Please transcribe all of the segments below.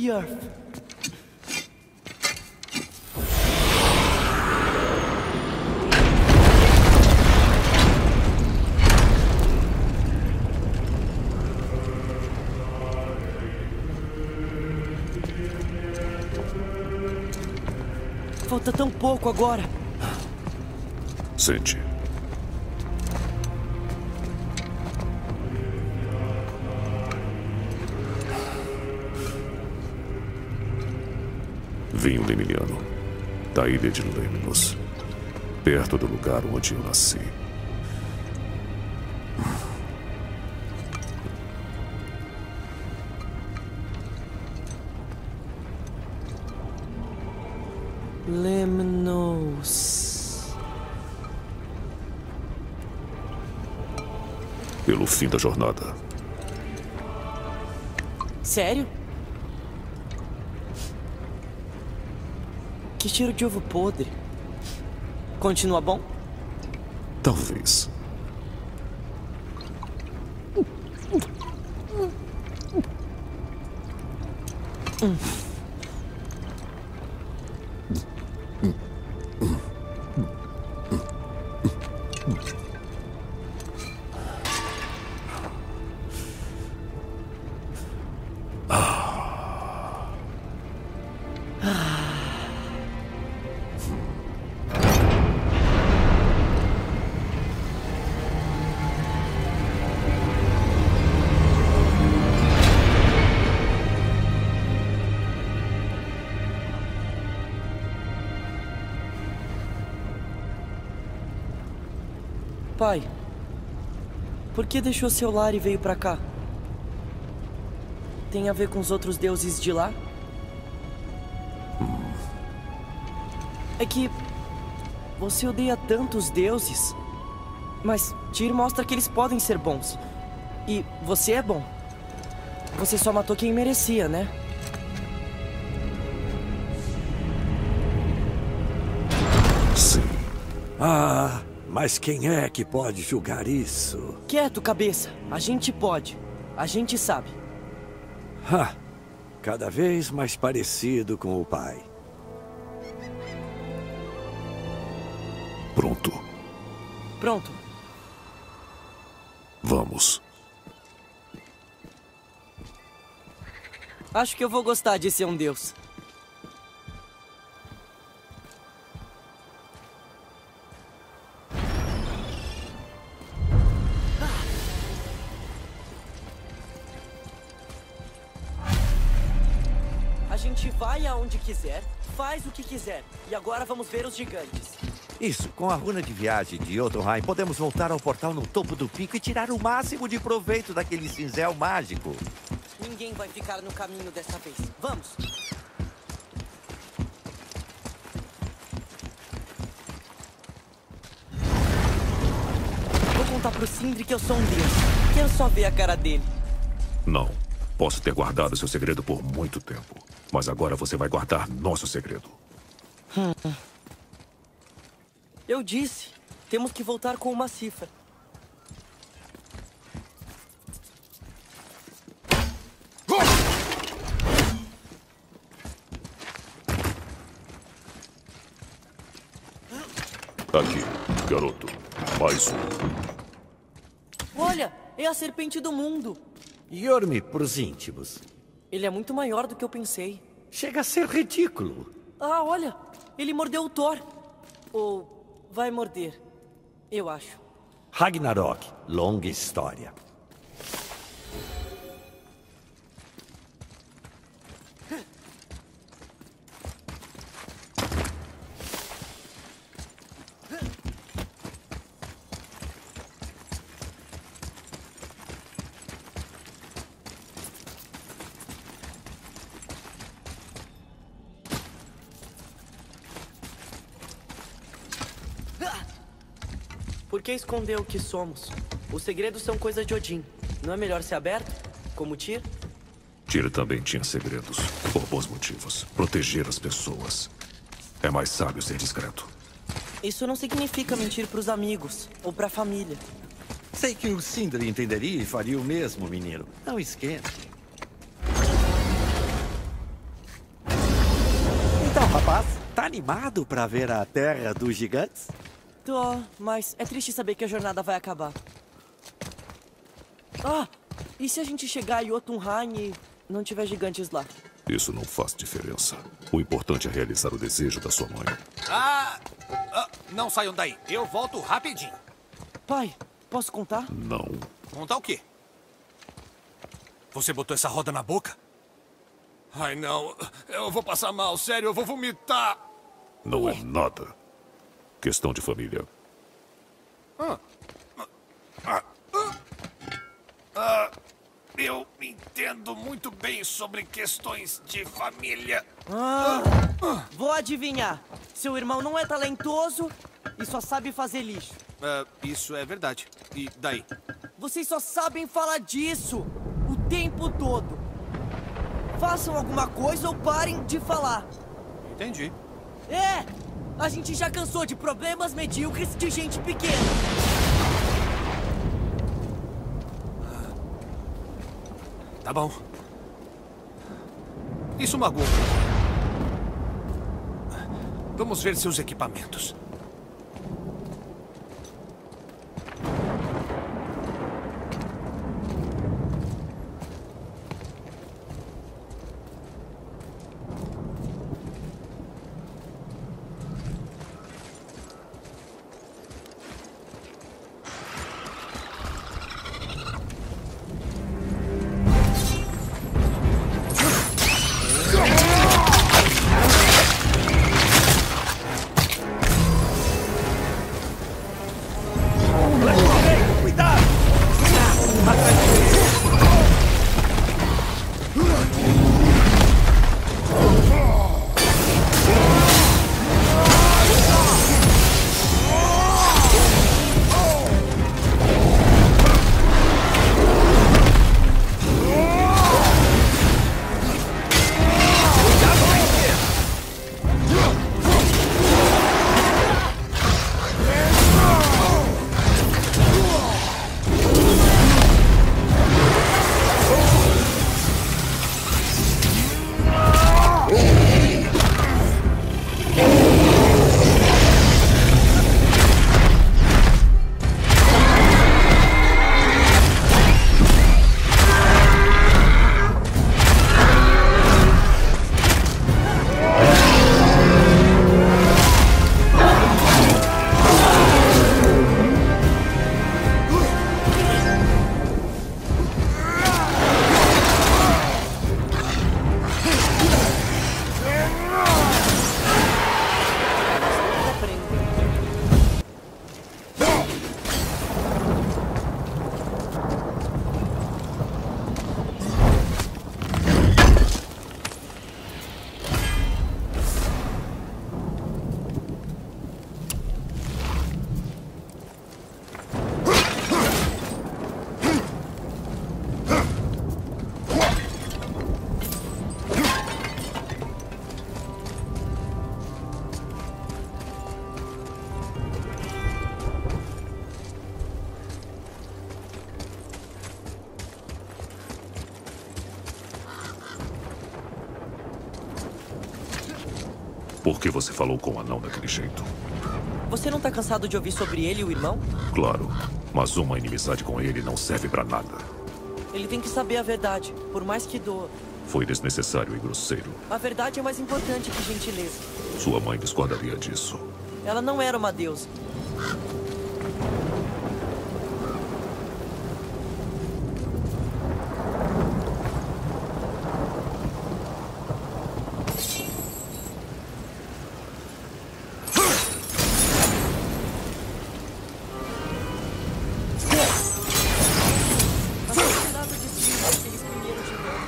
Yerf. Falta tão pouco agora. Sente. Vinho leminiano, da ilha de Lemnos, perto do lugar onde eu nasci. Lemnos. Pelo fim da jornada. Sério? Que cheiro de ovo podre. Continua bom? Talvez. Pai, por que deixou seu lar e veio pra cá? Tem a ver com os outros deuses de lá? É que você odeia tantos deuses, mas Tyr mostra que eles podem ser bons. E você é bom. Você só matou quem merecia, né? Sim. Ah, mas quem é que pode julgar isso? Quieto, cabeça. A gente pode. A gente sabe. Ha! Cada vez mais parecido com o pai. Pronto. Pronto. Vamos. Acho que eu vou gostar de ser um deus. A gente vai aonde quiser, faz o que quiser. E agora vamos ver os gigantes. Isso, com a runa de viagem de Jotunheim, podemos voltar ao portal no topo do pico e tirar o máximo de proveito daquele cinzel mágico. Ninguém vai ficar no caminho dessa vez. Vamos! Vou contar pro Sindri que eu sou um deus. Quero só ver a cara dele. Não. Posso ter guardado seu segredo por muito tempo. Mas agora você vai guardar nosso segredo. Eu disse. Temos que voltar com uma cifra. Aqui, garoto. Mais um. Olha, é a serpente do mundo. Yormi pros íntimos. Ele é muito maior do que eu pensei. Chega a ser ridículo. Ah, olha, ele mordeu o Thor. Ou vai morder, eu acho. Ragnarok, longa história. Por que esconder o que somos? Os segredos são coisa de Odin. Não é melhor ser aberto? Como Tyr? Tyr também tinha segredos. Por bons motivos. Proteger as pessoas. É mais sábio ser discreto. Isso não significa mentir pros amigos ou pra família. Sei que o Sindri entenderia e faria o mesmo, menino. Não esquente. animado para ver a Terra dos Gigantes? Tô, mas é triste saber que a jornada vai acabar. Ah, e se a gente chegar em Jotunheim e não tiver gigantes lá? Isso não faz diferença. O importante é realizar o desejo da sua mãe. Não saiam daí. Eu volto rapidinho. Pai, posso contar? Não. Contar o quê? Você botou essa roda na boca? Ai, não. Eu vou passar mal, sério. Eu vou vomitar. Não é nada. Questão de família. Eu entendo muito bem sobre questões de família. Vou adivinhar. Seu irmão não é talentoso e só sabe fazer lixo. Isso é verdade. E daí? Vocês só sabem falar disso o tempo todo. Façam alguma coisa ou parem de falar. Entendi. A gente já cansou de problemas medíocres de gente pequena. Tá bom. Isso magoou. Vamos ver seus equipamentos. Por que você falou com o anão daquele jeito? Você não tá cansado de ouvir sobre ele e o irmão? Claro, mas uma inimizade com ele não serve pra nada. Ele tem que saber a verdade, por mais que doa. Foi desnecessário e grosseiro. A verdade é mais importante que gentileza. Sua mãe discordaria disso. Ela não era uma deusa. Assassinato de filhos que eles primeiro tiveram.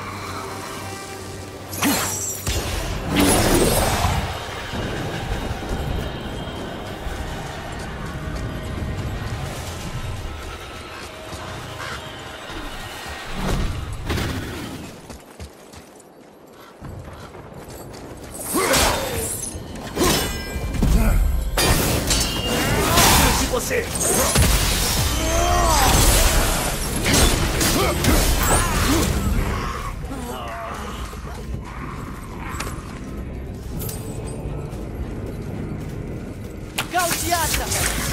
Gaudiata!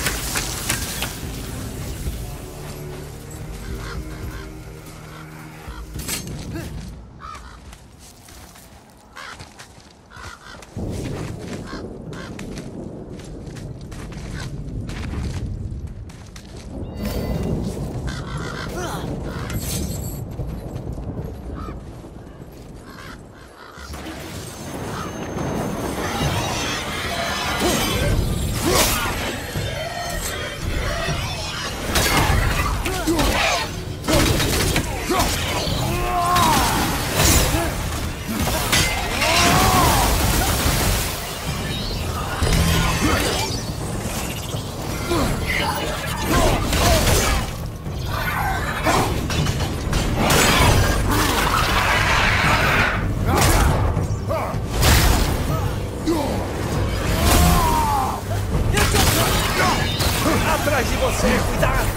Atrás de você, cuidado!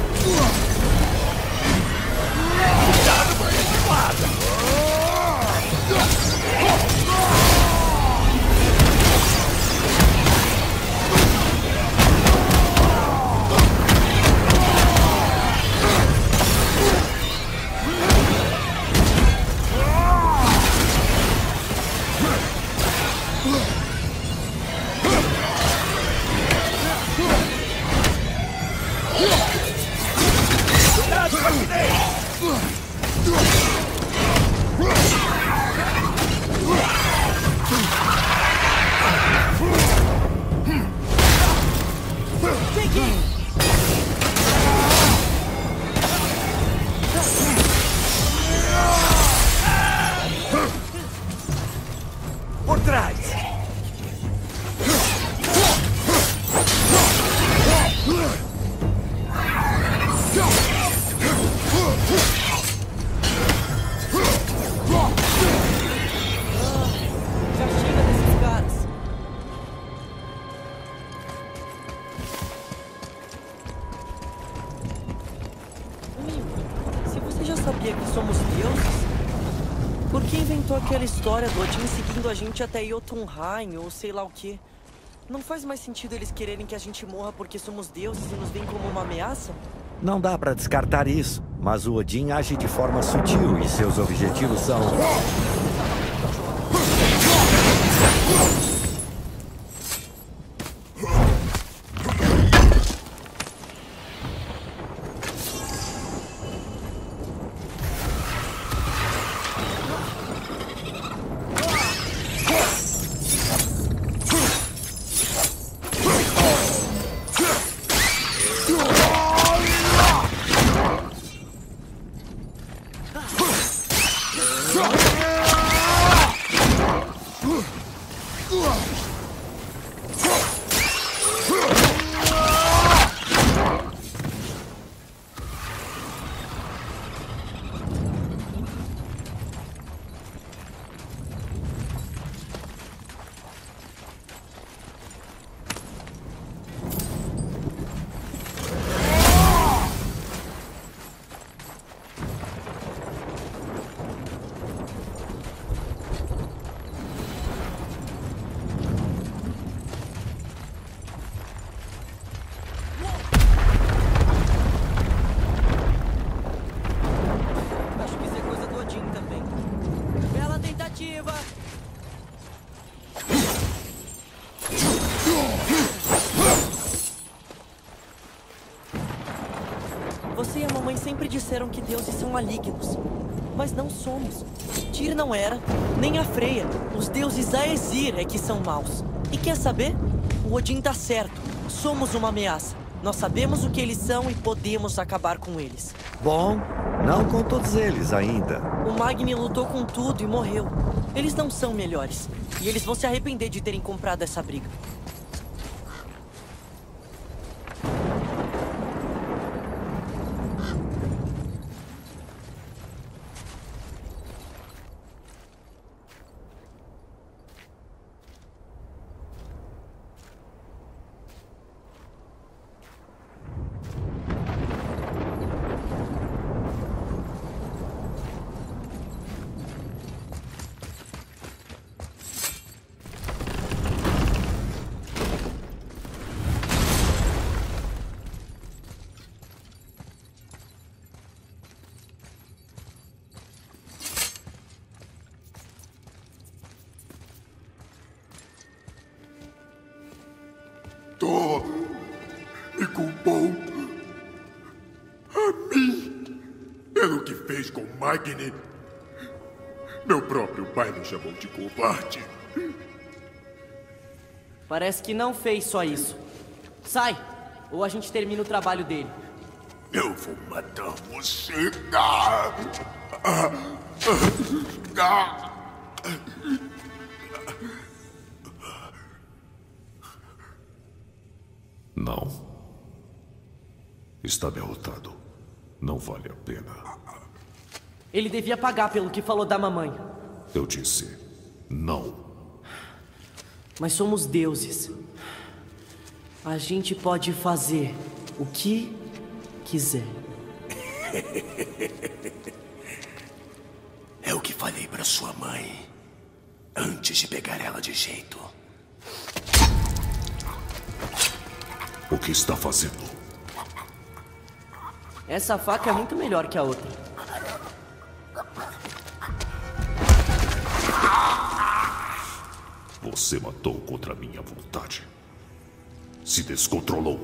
Cuidado com a espada! Por trás! Já chega desses caras. Amigo, se você já sabia que somos deuses, por que inventou aquela história do Odin seguindo a gente até Jotunheim ou sei lá o quê? Não faz mais sentido eles quererem que a gente morra porque somos deuses e nos veem como uma ameaça? Não dá pra descartar isso, mas o Odin age de forma sutil e seus objetivos são... Acho que isso é coisa do Odin também. Bela tentativa! Você e a mamãe sempre disseram que deuses são malignos. Mas não somos. Tyr não era, nem a Freya. Os deuses Aesir é que são maus. E quer saber? O Odin tá certo. Somos uma ameaça. Nós sabemos o que eles são e podemos acabar com eles. Bom, não com todos eles ainda. O Magni lutou com tudo e morreu. Eles não são melhores. E eles vão se arrepender de terem comprado essa briga. culpou a mim pelo que fez com Magni. Meu próprio pai me chamou de covarde. Parece que não fez só isso. Sai, ou a gente termina o trabalho dele. Eu vou matar você. Não. Está derrotado. Não vale a pena. Ele devia pagar pelo que falou da mamãe. Eu disse não. Mas somos deuses. A gente pode fazer o que quiser. É o que falei pra sua mãe antes de pegar ela de jeito. O que está fazendo? Essa faca é muito melhor que a outra. Você matou contra minha vontade. Se descontrolou.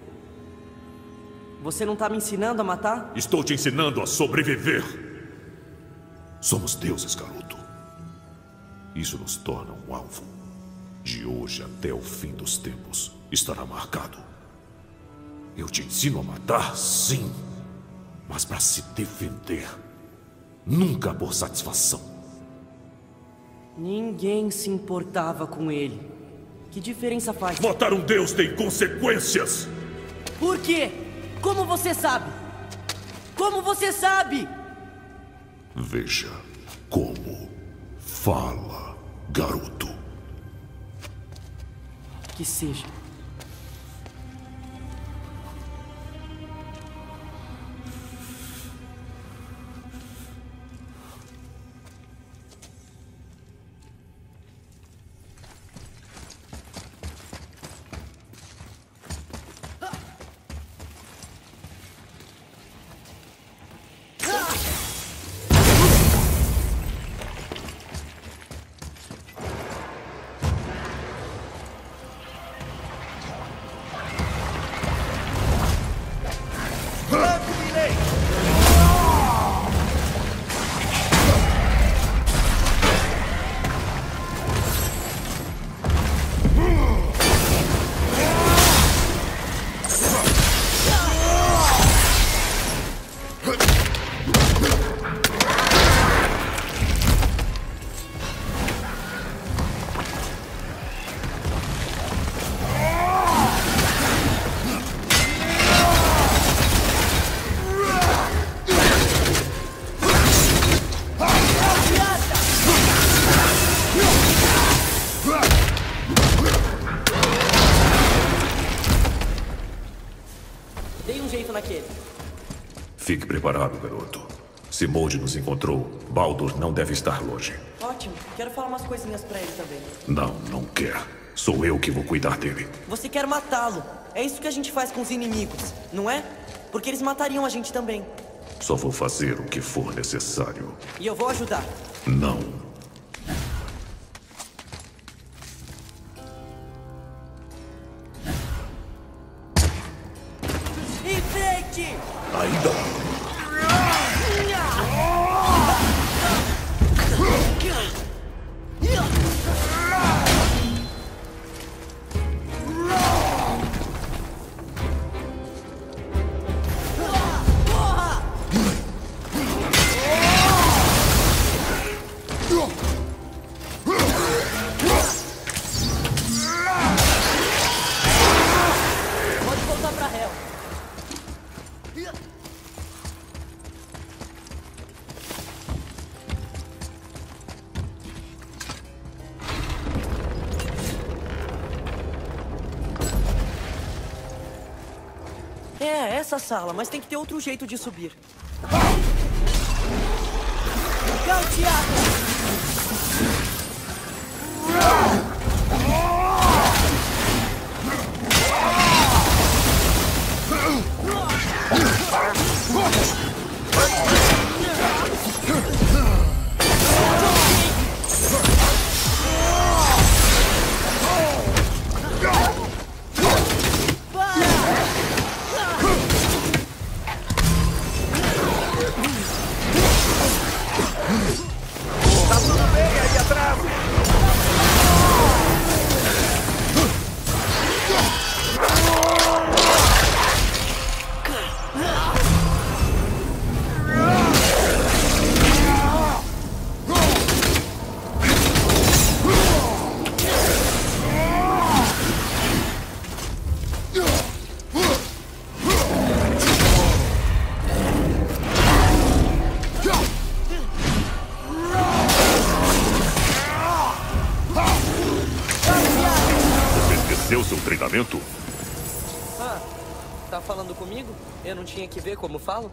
Você não tá me ensinando a matar? Estou te ensinando a sobreviver. Somos deuses, garoto. Isso nos torna um alvo. De hoje até o fim dos tempos, estará marcado. Eu te ensino a matar, sim. Mas para se defender. Nunca por satisfação. Ninguém se importava com ele. Que diferença faz? Matar um deus tem consequências. Por quê? Como você sabe? Como você sabe? Veja como fala, garoto. Que seja. Dei um jeito naquele. Fique preparado, garoto. Se Mold nos encontrou, Baldur não deve estar longe. Ótimo. Quero falar umas coisinhas pra ele também. Não quer. Sou eu que vou cuidar dele. Você quer matá-lo. É isso que a gente faz com os inimigos, não é? Porque eles matariam a gente também. Só vou fazer o que for necessário. E eu vou ajudar. Não. Em frente! Ainda. Pode voltar pra Hel. É, essa sala, mas tem que ter outro jeito de subir. Gauteado! treinamento? Ah, tá falando comigo? Eu não tinha que ver como falo?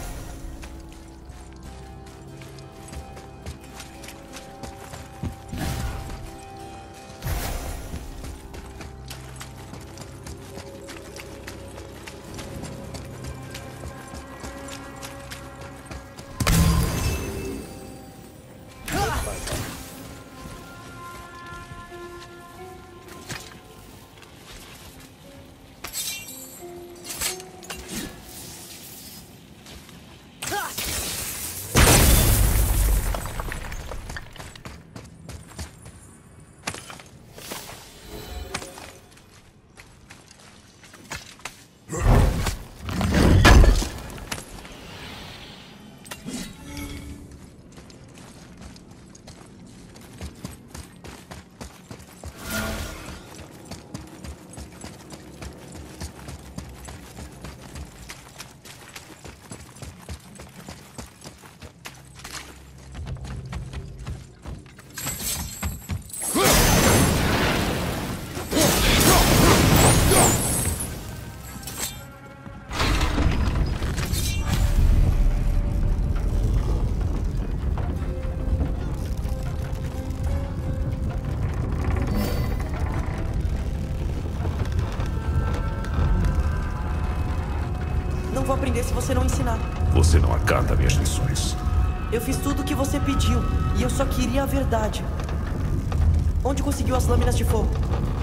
Não vou aprender se você não ensinar. Você não acata minhas lições. Eu fiz tudo o que você pediu e eu só queria a verdade. Onde conseguiu as lâminas de fogo?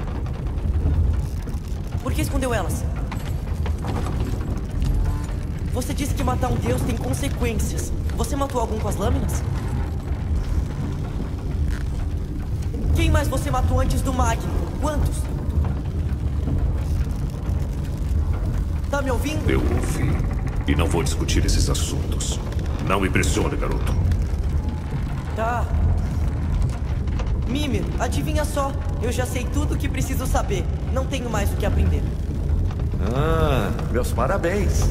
Por que escondeu elas? Você disse que matar um deus tem consequências. Você matou algum com as lâminas? Quem mais você matou antes do Magno? Quantos? Tá me ouvindo? Eu ouvi. E não vou discutir esses assuntos. Não me pressione, garoto. Tá. Mimir, adivinha só. Eu já sei tudo o que preciso saber. Não tenho mais o que aprender. Ah, meus parabéns.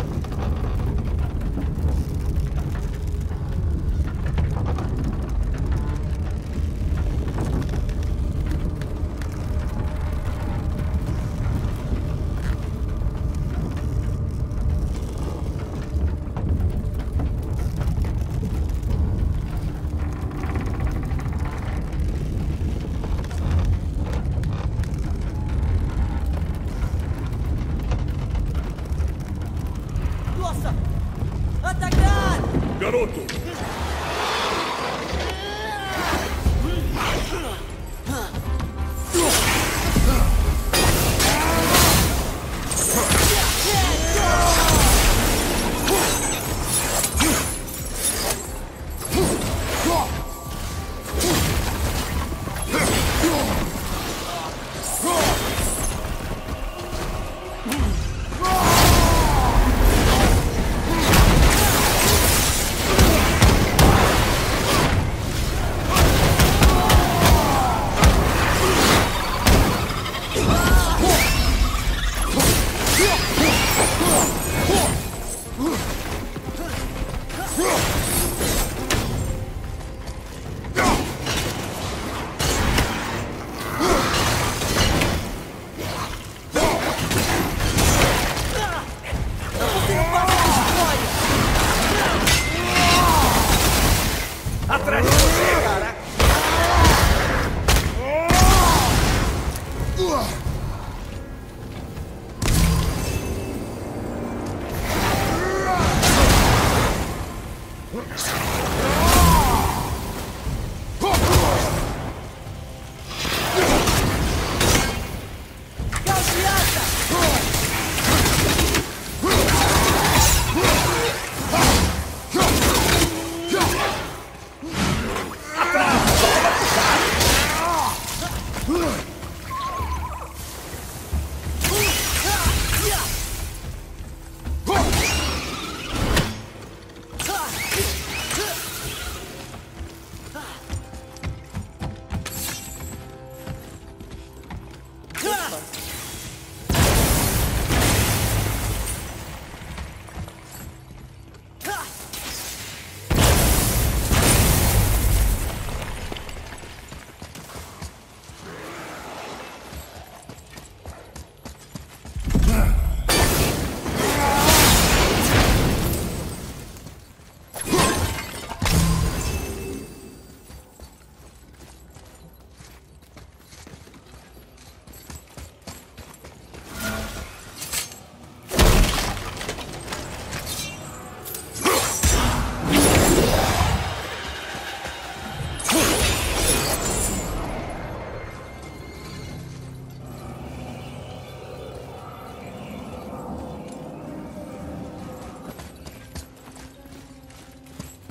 Nossa! Atacar! Garoto!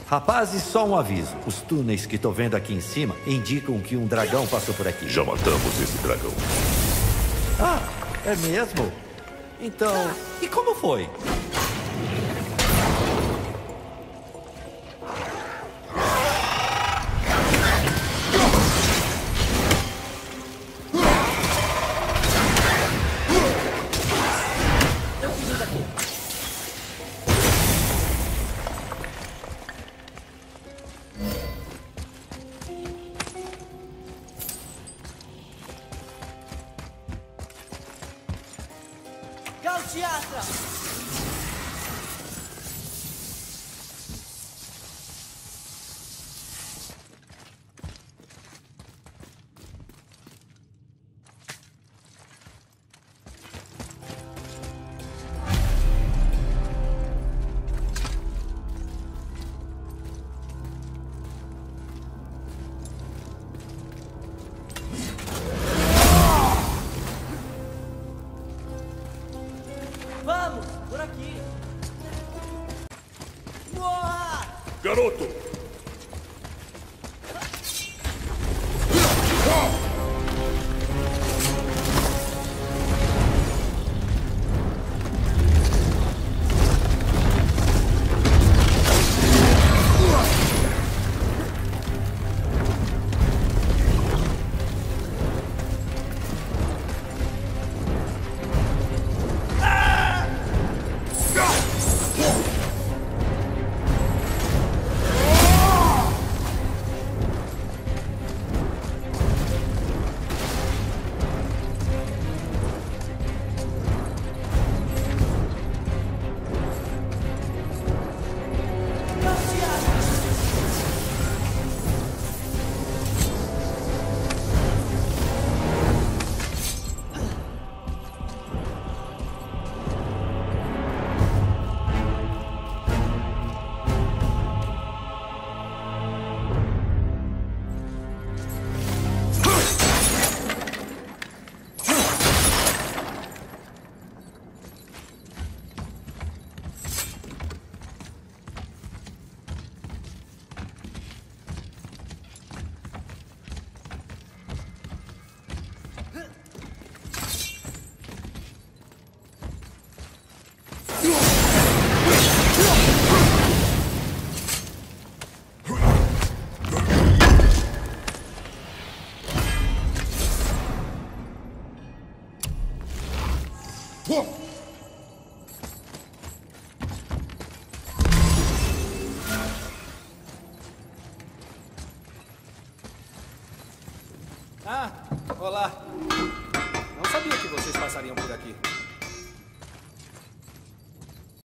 Rapazes, só um aviso. Os túneis que tô vendo aqui em cima indicam que um dragão passou por aqui. Já matamos esse dragão. Ah, é mesmo? Então, e como foi? Galtiatra! Vamos, por aqui. Boa! Garoto! Ah, olá. Não sabia que vocês passariam por aqui.